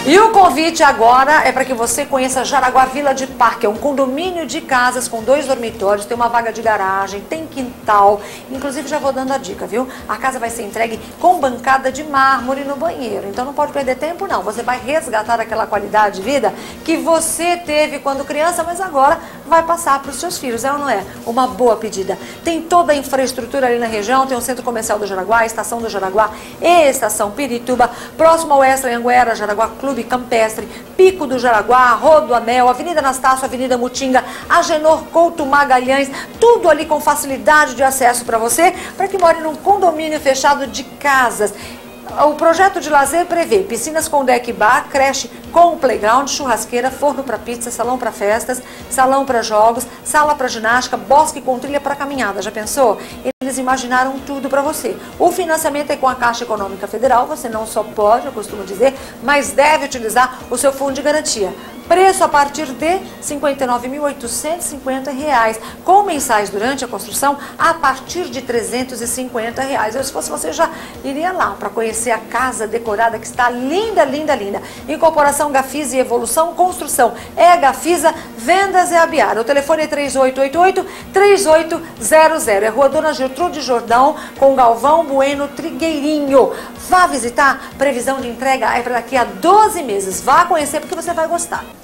E o convite agora é para que você conheça Jaraguá Village Park. É um condomínio de casas com 2 dormitórios, tem uma vaga de garagem, tem quintal. Inclusive já vou dando a dica, viu? A casa vai ser entregue com bancada de mármore no banheiro. Então não pode perder tempo não. Você vai resgatar aquela qualidade de vida que você teve quando criança, mas agora vai passar para os seus filhos. É ou não é? Uma boa pedida. Tem toda a infraestrutura ali na região, tem o Centro Comercial do Jaraguá, a Estação do Jaraguá e a Estação Pirituba, próximo ao Extra Anhanguera, Jaraguá Clube Campestre, Pico do Jaraguá, Rodoanel, Avenida Anastácio, Avenida Mutinga, Agenor Couto Magalhães, tudo ali com facilidade de acesso para você, para que more num condomínio fechado de casas. O projeto de lazer prevê piscinas com deck bar, creche com playground, churrasqueira, forno para pizza, salão para festas, salão para jogos, sala para ginástica, bosque com trilha para caminhada. Já pensou? Eles imaginaram tudo para você. O financiamento é com a Caixa Econômica Federal. Você não só pode, eu costumo dizer, mas deve utilizar o seu fundo de garantia. Preço a partir de R$ 59.850, com mensais durante a construção a partir de R$ 350. Eu, se fosse você, já iria lá para conhecer a casa decorada, que está linda, linda, linda. Incorporação Gafisa e Evolução Construção. É a Gafisa, Vendas é a Biara. O telefone é 3888-3800. É Rua Dona Gertrude Jordão, com Galvão Bueno Trigueirinho. Vá visitar, previsão de entrega é para daqui a 12 meses. Vá conhecer porque você vai gostar.